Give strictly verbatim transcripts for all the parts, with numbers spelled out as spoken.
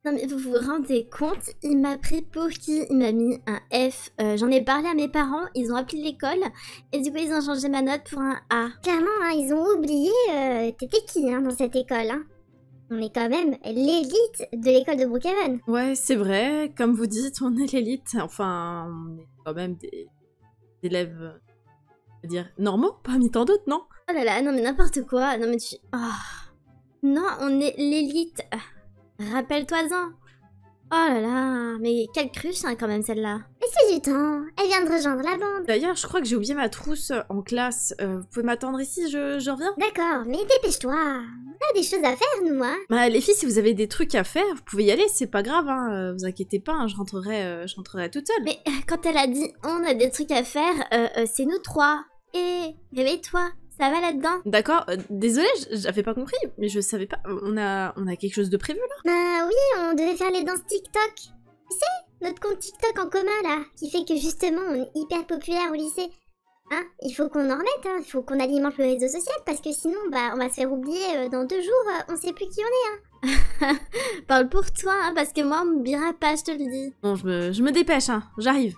Non mais vous vous rendez compte, il m'a pris pour qui? Il m'a mis un F. Euh, J'en ai parlé à mes parents, ils ont appelé l'école et du coup ils ont changé ma note pour un A. Clairement, hein, ils ont oublié euh, t'étais qui hein, dans cette école. Hein. On est quand même l'élite de l'école de Brookhaven. Ouais, c'est vrai, comme vous dites, on est l'élite. Enfin, on est quand même des, des élèves, je veux dire, normaux, parmi tant d'autres, non? Oh là là, non mais n'importe quoi, non mais tu... Oh. Non, on est l'élite. Rappelle-toi-en. Oh là là, mais quelle cruche hein, quand même celle-là. Laissez du temps, elle vient de rejoindre la bande. D'ailleurs, je crois que j'ai oublié ma trousse en classe. Euh, vous pouvez m'attendre ici, je, je reviens? D'accord, mais dépêche-toi. On a des choses à faire, nous, hein. Bah les filles, si vous avez des trucs à faire, vous pouvez y aller, c'est pas grave, hein. Euh, vous inquiétez pas, hein, je rentrerai, euh, je rentrerai toute seule. Mais euh, quand elle a dit on a des trucs à faire, euh, euh, c'est nous trois. Eh, réveille-toi. Ça va là-dedans? D'accord, euh, désolée, j'avais pas compris, mais je savais pas. On a, on a quelque chose de prévu là? Bah oui, on devait faire les danses TikTok. Tu sais, notre compte TikTok en commun là, qui fait que justement on est hyper populaire au lycée. Hein, il faut qu'on en remette, hein, il faut qu'on alimente le réseau social parce que sinon bah on va se faire oublier euh, dans deux jours, euh, on sait plus qui on est. Hein. Parle pour toi, hein, parce que moi on m'oubliera pas, je te le dis. Bon, je me, je me dépêche, hein, j'arrive.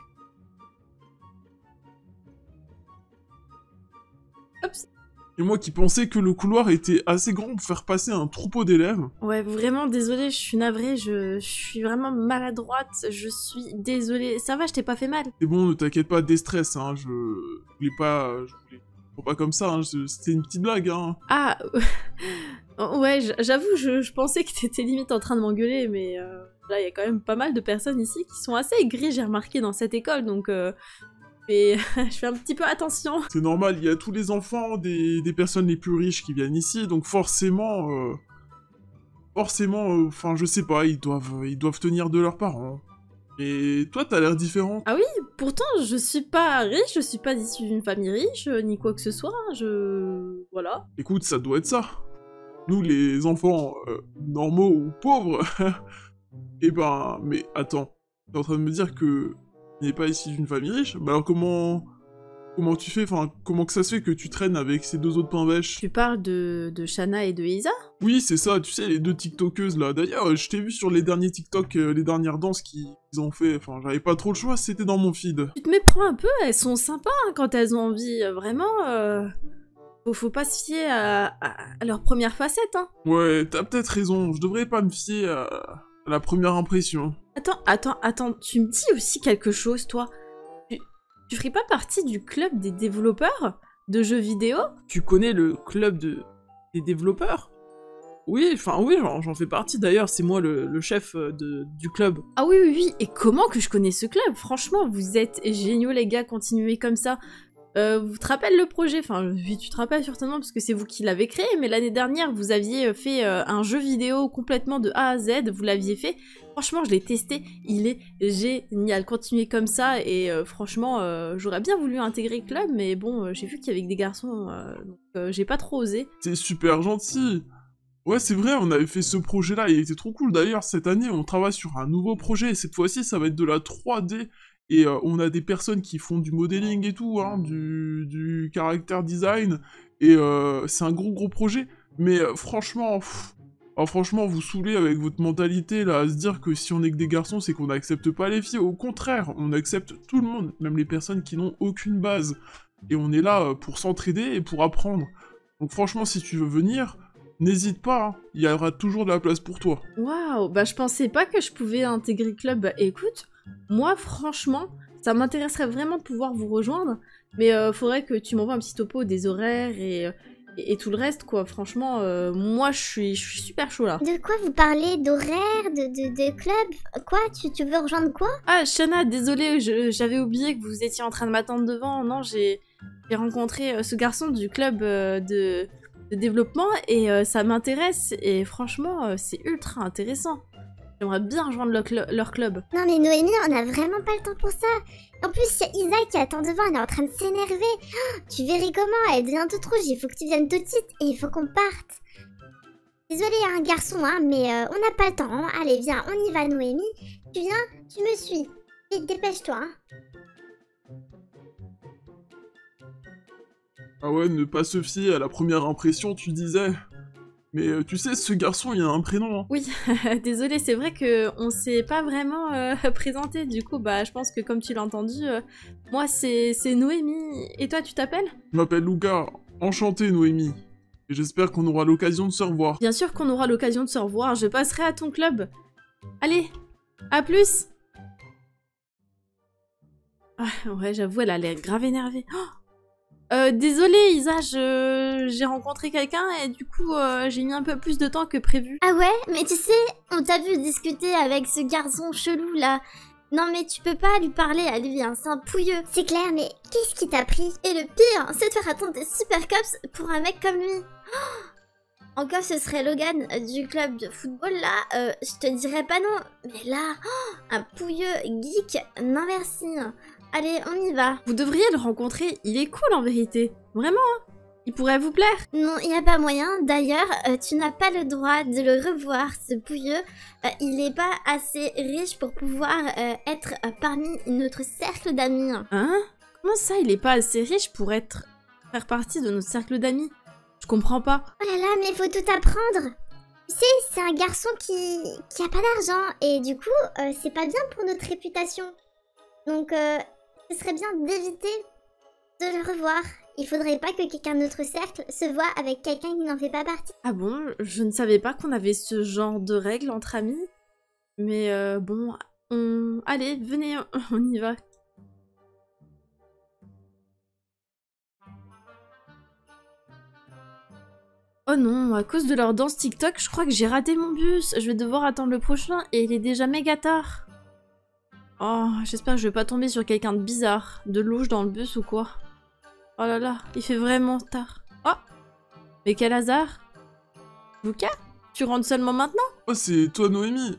Hop. Et moi qui pensais que le couloir était assez grand pour faire passer un troupeau d'élèves. Ouais, vraiment désolée, je suis navrée, je, je suis vraiment maladroite, je suis désolée. Ça va, je t'ai pas fait mal? C'est bon, ne t'inquiète pas, déstress, hein, je voulais pas... Je voulais... pas comme ça, hein, c'était une petite blague, hein. Ah, ouais, j'avoue, je, je pensais que t'étais limite en train de m'engueuler, mais euh, là, il y a quand même pas mal de personnes ici qui sont assez aigries, j'ai remarqué, dans cette école, donc... Euh, Et je fais un petit peu attention. C'est normal, il y a tous les enfants des, des personnes les plus riches qui viennent ici, donc forcément... Euh, forcément, enfin, euh, je sais pas, ils doivent, ils doivent tenir de leurs parents. Et toi, t'as l'air différent. Ah oui, pourtant, je suis pas riche, je suis pas issue d'une famille riche, ni quoi que ce soit, je... Voilà. Écoute, ça doit être ça. Nous, les enfants euh, normaux ou pauvres... Eh ben, mais attends, t'es en train de me dire que... n'est pas issu d'une famille riche, bah alors comment... Comment tu fais, enfin, comment que ça se fait que tu traînes avec ces deux autres pains bêches? Tu parles de, de Shanna et de Isa? Oui, c'est ça, tu sais, les deux tiktokeuses là. D'ailleurs, je t'ai vu sur les derniers TikTok, euh, les dernières danses qu'ils ont fait, enfin, j'avais pas trop le choix, c'était dans mon feed. Tu te méprends un peu, elles sont sympas hein, quand elles ont envie, vraiment, euh... faut, faut pas se fier à, à, à leur première facette, hein. Ouais, t'as peut-être raison, je devrais pas me fier à, à la première impression. Attends, attends, attends, tu me dis aussi quelque chose, toi? Tu, tu ferais pas partie du club des développeurs de jeux vidéo? Tu connais le club de... des développeurs? Oui, enfin oui, j'en fais partie d'ailleurs, c'est moi le, le chef de, du club. Ah oui, oui, oui, et comment que je connais ce club? Franchement, vous êtes géniaux les gars, continuez comme ça. Euh, vous te rappelles le projet? Enfin, oui, tu te rappelles certainement parce que c'est vous qui l'avez créé, mais l'année dernière, vous aviez fait euh, un jeu vidéo complètement de A à Z, vous l'aviez fait. Franchement, je l'ai testé, il est génial. Continuez comme ça, et euh, franchement, euh, j'aurais bien voulu intégrer le club, mais bon, euh, j'ai vu qu'il y avait que des garçons, euh, donc euh, j'ai pas trop osé. C'est super gentil. Ouais, c'est vrai, on avait fait ce projet-là, il était trop cool. D'ailleurs, cette année, on travaille sur un nouveau projet, et cette fois-ci, ça va être de la trois D. Et euh, on a des personnes qui font du modeling et tout, hein, du, du character design, et euh, c'est un gros gros projet, mais euh, franchement, pff, alors franchement, vous saoulez avec votre mentalité là, à se dire que si on est que des garçons, c'est qu'on n'accepte pas les filles, au contraire, on accepte tout le monde, même les personnes qui n'ont aucune base, et on est là euh, pour s'entraider et pour apprendre. Donc franchement, si tu veux venir, n'hésite pas, hein, il y aura toujours de la place pour toi. Waouh, bah je pensais pas que je pouvais intégrer le club. Bah écoute, moi franchement, ça m'intéresserait vraiment de pouvoir vous rejoindre, mais euh, faudrait que tu m'envoies un petit topo des horaires et, et, et tout le reste quoi. Franchement, euh, moi je suis, je suis super chaud là. De quoi vous parlez? D'horaire? De, de, de club? Quoi? Tu, tu veux rejoindre quoi? Ah Shanna, désolée, j'avais oublié que vous étiez en train de m'attendre devant. Non, j'ai rencontré euh, ce garçon du club euh, de... de développement et euh, ça m'intéresse et franchement euh, c'est ultra intéressant. J'aimerais bien rejoindre le cl leur club. Non mais Noémie, on a vraiment pas le temps pour ça. En plus, il y a Isa qui attend devant, elle est en train de s'énerver. Oh, tu verrais comment, elle devient toute rouge, il faut que tu viennes tout de suite et il faut qu'on parte. Désolée, hein, garçon, hein, mais euh, on n'a pas le temps. Hein. Allez, viens, on y va Noémie. Tu viens, tu me suis. Vite, dépêche-toi. Hein. Ah ouais, ne pas se fier à la première impression, tu disais. Mais euh, tu sais, ce garçon, il a un prénom. Hein. Oui, désolé, c'est vrai que on s'est pas vraiment euh, présenté. Du coup, bah, je pense que comme tu l'as entendu, euh, moi c'est c'est Noémie. Et toi, tu t'appelles? Je m'appelle Luca. Enchanté, Noémie. Et j'espère qu'on aura l'occasion de se revoir. Bien sûr qu'on aura l'occasion de se revoir. Je passerai à ton club. Allez, à plus. Ah, ouais, j'avoue, elle a l'air grave énervée. Oh Euh, désolée Isa, je... j'ai rencontré quelqu'un et du coup euh, j'ai mis un peu plus de temps que prévu. Ah ouais? Mais tu sais, on t'a vu discuter avec ce garçon chelou là. Non mais tu peux pas lui parler à lui, hein, c'est un pouilleux. C'est clair, mais qu'est-ce qui t'a pris? Et le pire, c'est de faire attendre des super cops pour un mec comme lui. Oh, encore ce serait Logan euh, du club de football là, euh, je te dirais pas non. Mais là, oh, un pouilleux geek, non merci. Allez, on y va. Vous devriez le rencontrer, il est cool en vérité. Vraiment, hein. Il pourrait vous plaire. Non, il n'y a pas moyen. D'ailleurs, euh, tu n'as pas le droit de le revoir, ce pouilleux. Euh, il n'est pas assez riche pour pouvoir euh, être euh, parmi notre cercle d'amis. Hein? Comment ça, il est pas assez riche pour être... faire partie de notre cercle d'amis? Je comprends pas. Oh là là, mais il faut tout apprendre. Tu sais, c'est un garçon qui... qui a pas d'argent. Et du coup, euh, c'est pas bien pour notre réputation. Donc, euh, ce serait bien d'éviter de le revoir. Il faudrait pas que quelqu'un de notre cercle se voit avec quelqu'un qui n'en fait pas partie. Ah bon? Je ne savais pas qu'on avait ce genre de règles entre amis. Mais euh, bon, on... Allez, venez, on y va. Oh non, à cause de leur danse TikTok, je crois que j'ai raté mon bus. Je vais devoir attendre le prochain et il est déjà méga tard. Oh, j'espère que je vais pas tomber sur quelqu'un de bizarre, de louche dans le bus ou quoi. Oh là là, il fait vraiment tard. Oh! Mais quel hasard! Luca? Tu rentres seulement maintenant? Oh, c'est toi, Noémie.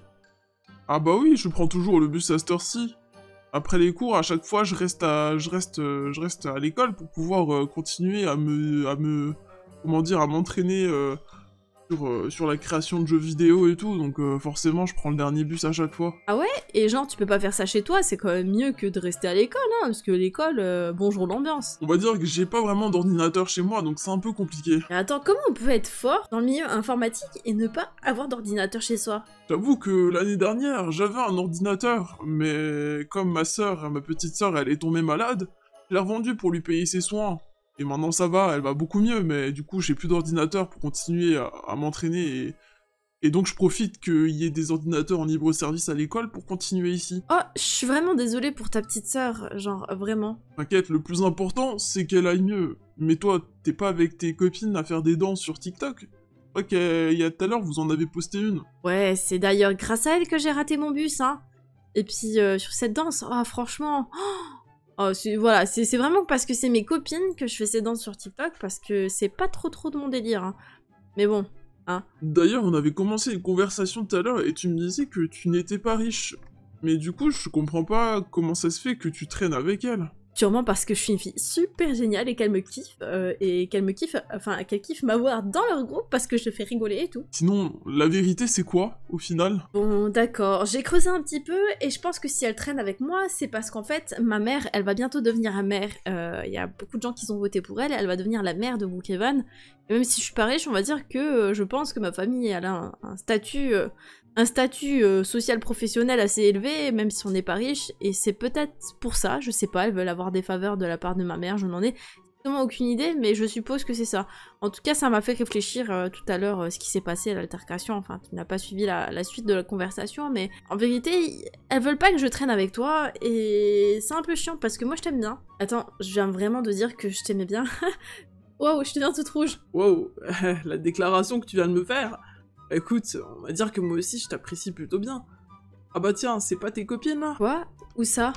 Ah bah oui, je prends toujours le bus à cette heure-ci. Après les cours, à chaque fois, je reste à, je reste, euh, je reste à l'école pour pouvoir euh, continuer à me, à me, comment dire, à m'entraîner euh, sur, euh, sur la création de jeux vidéo et tout. Donc euh, forcément, je prends le dernier bus à chaque fois. Ah ouais? Et genre, tu peux pas faire ça chez toi, c'est quand même mieux que de rester à l'école, hein, parce que l'école, euh, bonjour l'ambiance. On va dire que j'ai pas vraiment d'ordinateur chez moi, donc c'est un peu compliqué. Mais attends, comment on peut être fort dans le milieu informatique et ne pas avoir d'ordinateur chez soi? J'avoue que l'année dernière, j'avais un ordinateur, mais comme ma sœur, ma petite sœur, elle est tombée malade, je l'ai revendu pour lui payer ses soins. Et maintenant ça va, elle va beaucoup mieux, mais du coup j'ai plus d'ordinateur pour continuer à, à m'entraîner et... Et donc je profite qu'il y ait des ordinateurs en libre service à l'école pour continuer ici. Oh, je suis vraiment désolée pour ta petite sœur, genre, vraiment. T'inquiète, le plus important, c'est qu'elle aille mieux. Mais toi, t'es pas avec tes copines à faire des danses sur TikTok? Je crois qu'il y a tout à l'heure, vous en avez posté une. Ouais, c'est d'ailleurs grâce à elle que j'ai raté mon bus, hein. Et puis, euh, sur cette danse, oh, franchement... Oh, c'est- voilà, c'est c'est vraiment parce que c'est mes copines que je fais ces danses sur TikTok, parce que c'est pas trop trop de mon délire, hein. Mais bon... Hein. D'ailleurs, on avait commencé une conversation tout à l'heure et tu me disais que tu n'étais pas riche. Mais du coup, je comprends pas comment ça se fait que tu traînes avec elle. Sûrement parce que je suis une fille super géniale et qu'elle me kiffe, euh, et qu'elle me kiffe, enfin qu'elle kiffe m'avoir dans leur groupe parce que je fais rigoler et tout. Sinon, la vérité c'est quoi, au final? Bon, d'accord, j'ai creusé un petit peu et je pense que si elle traîne avec moi, c'est parce qu'en fait, ma mère, elle va bientôt devenir la mère. Il y a beaucoup de gens qui ont voté pour elle, elle va devenir la mère de Brookhaven. Et même si je suis pas riche, on va dire que euh, je pense que ma famille, elle a un, un statut... euh, un statut euh, social professionnel assez élevé, même si on n'est pas riche, et c'est peut-être pour ça, je sais pas, elles veulent avoir des faveurs de la part de ma mère, je n'en ai vraiment aucune idée, mais je suppose que c'est ça. En tout cas, ça m'a fait réfléchir euh, tout à l'heure euh, ce qui s'est passé à l'altercation, enfin, tu n'as pas suivi la, la suite de la conversation, mais en vérité, elles veulent pas que je traîne avec toi, et c'est un peu chiant, parce que moi je t'aime bien. Attends, je viens vraiment de dire que je t'aimais bien. Waouh, je deviens toute rouge. Wow, la déclaration que tu viens de me faire. Écoute, on va dire que moi aussi je t'apprécie plutôt bien. Ah bah tiens, c'est pas tes copines là? Quoi? Où ça?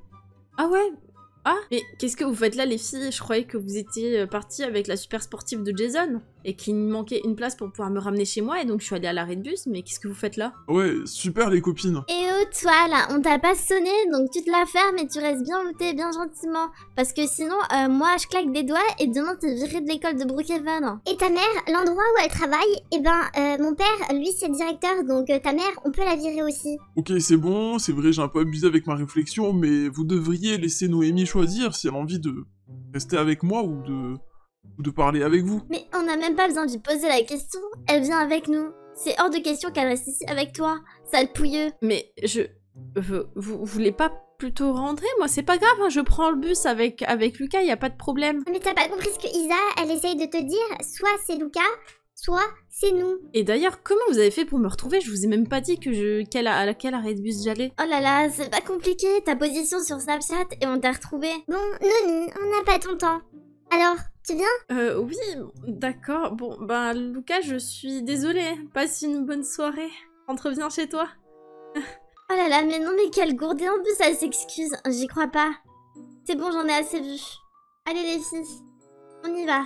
Ah ouais? Ah, mais qu'est-ce que vous faites là les filles? Je croyais que vous étiez euh, parties avec la super sportive de Jason et qu'il me manquait une place pour pouvoir me ramener chez moi et donc je suis allée à l'arrêt de bus, mais qu'est-ce que vous faites là? Ouais, super les copines. Et oh toi là, on t'a pas sonné, donc tu te la fermes et tu restes bien looté, bien gentiment. Parce que sinon, euh, moi je claque des doigts et demain t'es viré de l'école de Brookhaven. Et ta mère, l'endroit où elle travaille, eh ben euh, mon père, lui c'est le directeur, donc euh, ta mère, on peut la virer aussi. Ok, c'est bon, c'est vrai, j'ai un peu abusé avec ma réflexion, mais vous devriez laisser Noémie choisir si elle a envie de rester avec moi ou de ou de parler avec vous. Mais on n'a même pas besoin de lui poser la question. Elle vient avec nous. C'est hors de question qu'elle reste ici avec toi, sale pouilleux. Mais je... Vous, vous voulez pas plutôt rentrer? Moi, c'est pas grave, hein, je prends le bus avec, avec Lucas, y a pas de problème. Mais t'as pas compris ce que Isa, elle essaye de te dire? Soit c'est Lucas, soit c'est nous. Et d'ailleurs, comment vous avez fait pour me retrouver? Je vous ai même pas dit que je... quel, à quel arrêt de bus j'allais. Oh là là, c'est pas compliqué, ta position sur Snapchat et on t'a retrouvé. Bon, Noni, on n'a pas ton temps. Alors, tu viens? Euh, oui, d'accord. Bon, ben, Lucas, je suis désolée. Passe une bonne soirée. Rentre bien chez toi. Oh là là, mais non, mais quelle gourde. Et en plus, elle s'excuse. J'y crois pas. C'est bon, j'en ai assez vu. Allez, les filles. On y va.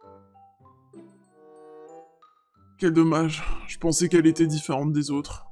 Quel dommage. Je pensais qu'elle était différente des autres.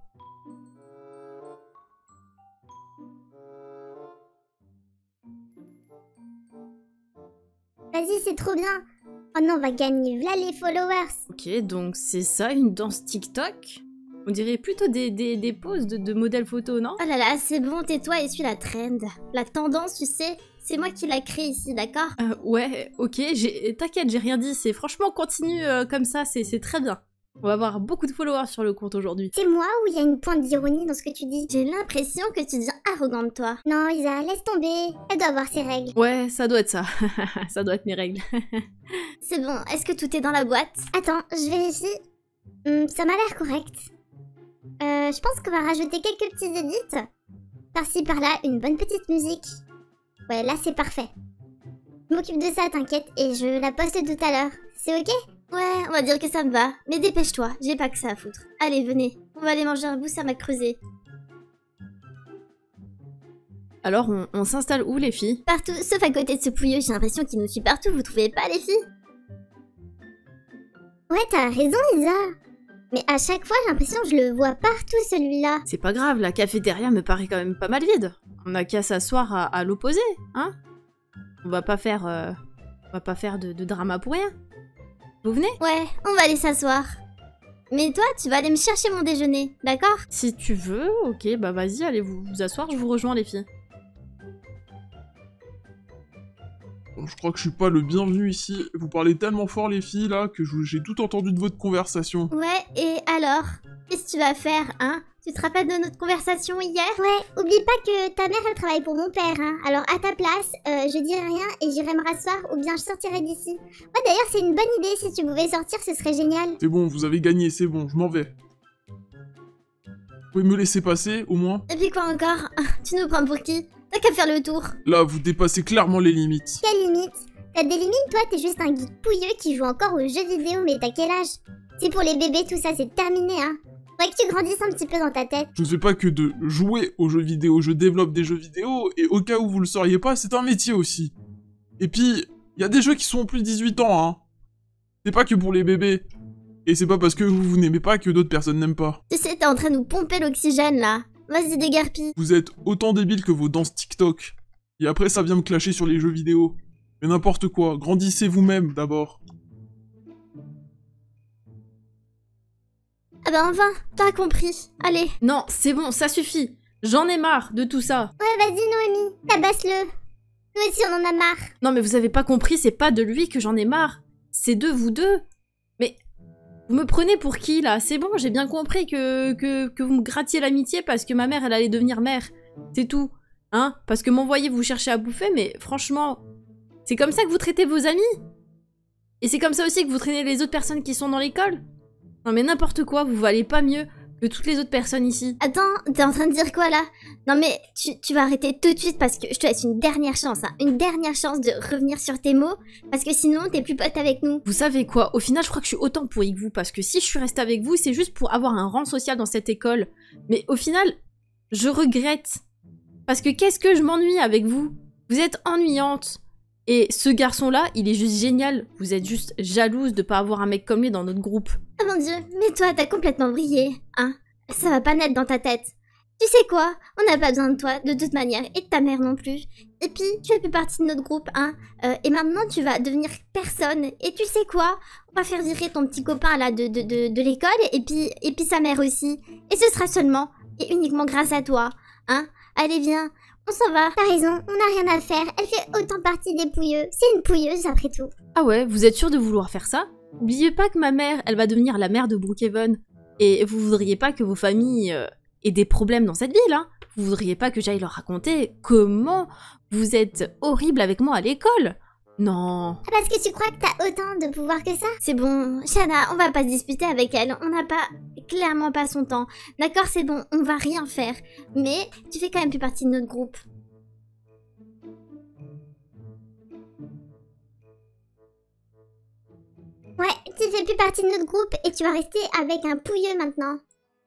Vas-y, c'est trop bien. Oh non, on va gagner. Voilà les followers. Ok, donc c'est ça, une danse TikTok? On dirait plutôt des, des, des poses de, de modèles photo, non? Oh là là, c'est bon, tais-toi et suis la trend. La tendance, tu sais, c'est moi qui l'a créée ici, d'accord? euh, Ouais, ok, j'ai- t'inquiète, j'ai rien dit. C'est franchement, continue euh, comme ça, c'est c'est très bien. On va avoir beaucoup de followers sur le compte aujourd'hui. C'est moi ou il y a une pointe d'ironie dans ce que tu dis? J'ai l'impression que tu deviens arrogante, toi. Non, Isa, laisse tomber. Elle doit avoir ses règles. Ouais, ça doit être ça. Ça doit être mes règles. C'est bon, est-ce que tout est dans la boîte? Attends, je vérifie. Hmm, ça m'a l'air correct. Euh, je pense qu'on va rajouter quelques petits edits. Par-ci, par-là, une bonne petite musique. Ouais, là, c'est parfait. Je m'occupe de ça, t'inquiète, et je la poste tout à l'heure. C'est ok? Ouais, on va dire que ça me va. Mais dépêche-toi, j'ai pas que ça à foutre. Allez, venez. On va aller manger un bout, ça m'a creusé. Alors, on, on s'installe où, les filles? Partout, sauf à côté de ce pouilleux, j'ai l'impression qu'il nous suit partout, vous trouvez pas, les filles? Ouais, t'as raison, Isa. Mais à chaque fois, j'ai l'impression que je le vois partout, celui-là. C'est pas grave, la cafétéria me paraît quand même pas mal vide. On a qu'à s'asseoir à, à l'opposé, hein? On va pas faire... euh, on va pas faire de, de drama pour rien. Vous venez? Ouais, on va aller s'asseoir. Mais toi, tu vas aller me chercher mon déjeuner, d'accord? Si tu veux, ok, bah vas-y, allez vous, vous asseoir, je vous rejoins, les filles. Bon, je crois que je suis pas le bienvenu ici. Vous parlez tellement fort, les filles, là, que je- j'ai tout entendu de votre conversation. Ouais, et alors? Qu'est-ce que tu vas faire, hein? Tu te rappelles de notre conversation hier? Ouais, oublie pas que ta mère, elle travaille pour mon père, hein. Alors à ta place, euh, je dirai rien et j'irai me rasseoir ou bien je sortirai d'ici. Ouais, d'ailleurs, c'est une bonne idée. Si tu pouvais sortir, ce serait génial. C'est bon, vous avez gagné, c'est bon, je m'en vais. Vous pouvez me laisser passer, au moins? Et puis quoi encore? Tu nous prends pour qui? T'as qu'à faire le tour. Là, vous dépassez clairement les limites. Quelle limite? T'as des limites, toi? T'es juste un geek pouilleux qui joue encore aux jeux vidéo, mais t'as quel âge? C'est pour les bébés, tout ça, c'est terminé, hein. Faudrait que tu grandisses un petit peu dans ta tête. Je ne fais pas que de jouer aux jeux vidéo, je développe des jeux vidéo, et au cas où vous le sauriez pas, c'est un métier aussi. Et puis, il y a des jeux qui sont en plus de dix-huit ans, hein. C'est pas que pour les bébés. Et c'est pas parce que vous, vous n'aimez pas que d'autres personnes n'aiment pas. Tu sais, t'es en train de nous pomper l'oxygène, là. Vas-y, dégarpille. Vous êtes autant débile que vos danses TikTok. Et après, ça vient me clasher sur les jeux vidéo. Mais n'importe quoi, grandissez vous-même, d'abord. Ah bah enfin, t'as compris. Allez. Non, c'est bon, ça suffit. J'en ai marre de tout ça. Ouais, vas-y, Noémie, tabasse-le. Nous aussi, on en a marre. Non mais vous avez pas compris, c'est pas de lui que j'en ai marre. C'est de vous deux. Mais vous me prenez pour qui là? C'est bon, j'ai bien compris que, que, que vous me grattiez l'amitié parce que ma mère elle allait devenir mère. C'est tout. Hein? Parce que m'envoyer vous chercher à bouffer, mais franchement, c'est comme ça que vous traitez vos amis? Et c'est comme ça aussi que vous traînez les autres personnes qui sont dans l'école? Non mais n'importe quoi, vous valez pas mieux que toutes les autres personnes ici. Attends, t'es en train de dire quoi là? Non mais tu, tu vas arrêter tout de suite parce que je te laisse une dernière chance, hein. Une dernière chance de revenir sur tes mots, parce que sinon t'es plus pote avec nous. Vous savez quoi? Au final, je crois que je suis autant pourrie que vous, parce que si je suis restée avec vous, c'est juste pour avoir un rang social dans cette école. Mais au final, je regrette. Parce que qu'est-ce que je m'ennuie avec vous? Vous êtes ennuyante. Et ce garçon-là, il est juste génial. Vous êtes juste jalouse de pas avoir un mec comme lui dans notre groupe. Oh mon dieu, mais toi t'as complètement brillé, hein? Ça va pas naître dans ta tête. Tu sais quoi? On n'a pas besoin de toi, de toute manière, et de ta mère non plus. Et puis, tu fais plus partie de notre groupe, hein? Euh, et maintenant, tu vas devenir personne. Et tu sais quoi? On va faire virer ton petit copain, là, de, de, de, de l'école, et puis, et puis sa mère aussi. Et ce sera seulement et uniquement grâce à toi, hein? Allez, viens. On s'en va. T'as raison, on n'a rien à faire. Elle fait autant partie des pouilleux. C'est une pouilleuse après tout. Ah ouais, vous êtes sûr de vouloir faire ça? N'oubliez pas que ma mère, elle va devenir la mère de Brookhaven. Et vous voudriez pas que vos familles euh, aient des problèmes dans cette ville, hein? Vous voudriez pas que j'aille leur raconter comment vous êtes horrible avec moi à l'école? Non. Ah, parce que tu crois que t'as autant de pouvoir que ça? C'est bon, Shanna, on va pas se disputer avec elle. On n'a pas, clairement pas son temps. D'accord, c'est bon, on va rien faire. Mais tu fais quand même plus partie de notre groupe. Ouais, tu fais plus partie de notre groupe et tu vas rester avec un pouilleux maintenant.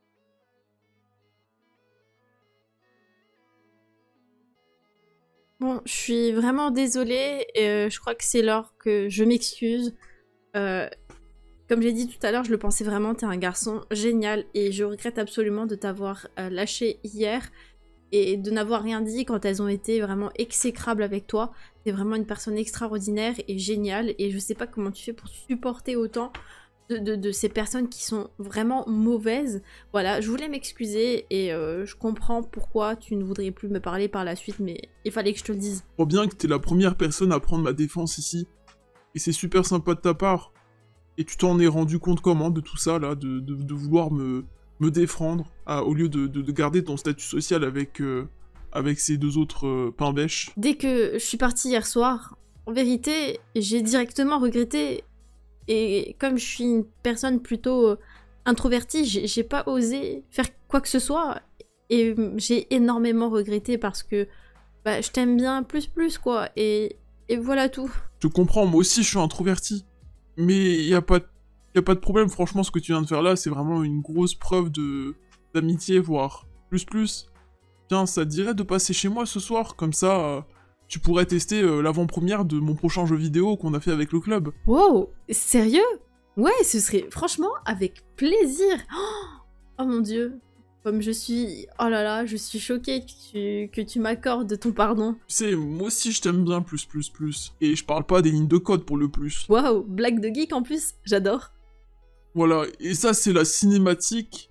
Bon, je suis vraiment désolée, et euh, je crois que c'est l'heure que je m'excuse. Euh, comme j'ai dit tout à l'heure, je le pensais vraiment, t'es un garçon génial, et je regrette absolument de t'avoir euh, lâché hier, et de n'avoir rien dit quand elles ont été vraiment exécrables avec toi. T'es vraiment une personne extraordinaire et géniale, et je sais pas comment tu fais pour supporter autant de, de, de ces personnes qui sont vraiment mauvaises. Voilà, je voulais m'excuser, et euh, je comprends pourquoi tu ne voudrais plus me parler par la suite, mais il fallait que je te le dise. Je crois bien que t'es la première personne à prendre ma défense ici. Et c'est super sympa de ta part. Et tu t'en es rendu compte comment de tout ça, là, de, de, de vouloir me, me défendre, à, au lieu de, de, de garder ton statut social avec, euh, avec ces deux autres euh, pains bêches. Dès que je suis partie hier soir, en vérité, j'ai directement regretté. Et comme je suis une personne plutôt euh, introvertie, j'ai pas osé faire quoi que ce soit. Et j'ai énormément regretté parce que bah, je t'aime bien plus plus, quoi. Et, et voilà tout. Je comprends, moi aussi je suis introverti. Mais il y a pas, y a pas de problème, franchement, ce que tu viens de faire là, c'est vraiment une grosse preuve de d'amitié, voire plus plus. Tiens, ça te dirait de passer chez moi ce soir, comme ça... Euh... tu pourrais tester euh, l'avant-première de mon prochain jeu vidéo qu'on a fait avec le club. Wow, sérieux? Ouais, ce serait franchement avec plaisir. Oh mon dieu, comme je suis... Oh là là, je suis choquée que tu, que tu m'accordes ton pardon. Tu sais, moi aussi je t'aime bien plus plus plus. Et je parle pas des lignes de code pour le plus. Waouh, blague de geek en plus, j'adore. Voilà, et ça c'est la cinématique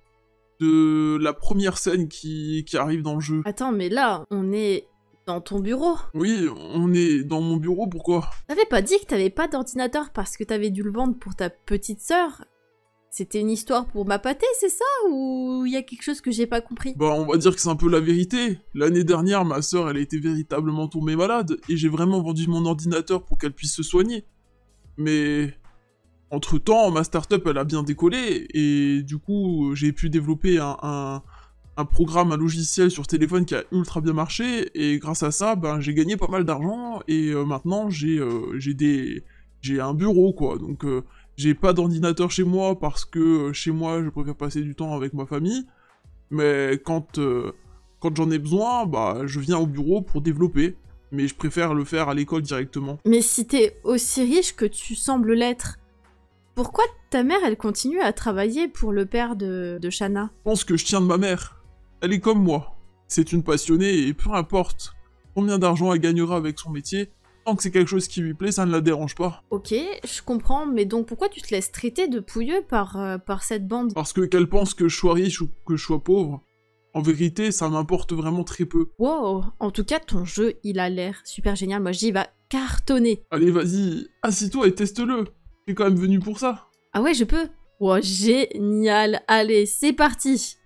de la première scène qui, qui arrive dans le jeu. Attends, mais là, on est... dans ton bureau? Oui, on est dans mon bureau, pourquoi? T'avais pas dit que t'avais pas d'ordinateur parce que t'avais dû le vendre pour ta petite sœur? C'était une histoire pour m'appâter, c'est ça? Ou il y a quelque chose que j'ai pas compris? Bah, on va dire que c'est un peu la vérité. L'année dernière, ma sœur, elle a été véritablement tombée malade, et j'ai vraiment vendu mon ordinateur pour qu'elle puisse se soigner. Mais... entre-temps, ma start-up, elle a bien décollé, et du coup, j'ai pu développer un... un... un programme, un logiciel sur téléphone qui a ultra bien marché, et grâce à ça, ben, j'ai gagné pas mal d'argent, et euh, maintenant, j'ai euh, j'ai des... j'ai un bureau, quoi, donc euh, j'ai pas d'ordinateur chez moi, parce que euh, chez moi, je préfère passer du temps avec ma famille, mais quand, euh, quand j'en ai besoin, bah, je viens au bureau pour développer, mais je préfère le faire à l'école directement. Mais si t'es aussi riche que tu sembles l'être, pourquoi ta mère, elle continue à travailler pour le père de, de Shanna? Je pense que je tiens de ma mère. Elle est comme moi. C'est une passionnée et peu importe combien d'argent elle gagnera avec son métier, tant que c'est quelque chose qui lui plaît, ça ne la dérange pas. Ok, je comprends, mais donc pourquoi tu te laisses traiter de pouilleux par, euh, par cette bande? Parce que qu'elle pense que je sois riche ou que je sois pauvre, en vérité, ça m'importe vraiment très peu. Wow, en tout cas, ton jeu, il a l'air super génial. Moi, je dis, il va cartonner. Allez, vas-y, assis-toi et teste-le. T'es quand même venu pour ça. Ah ouais, je peux? Wow, génial. Allez, c'est parti.